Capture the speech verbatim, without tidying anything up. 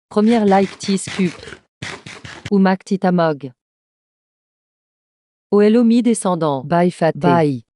Première like Tiscup. Oumak Titamog. O hello mi descendant. Bye Faté. Bye.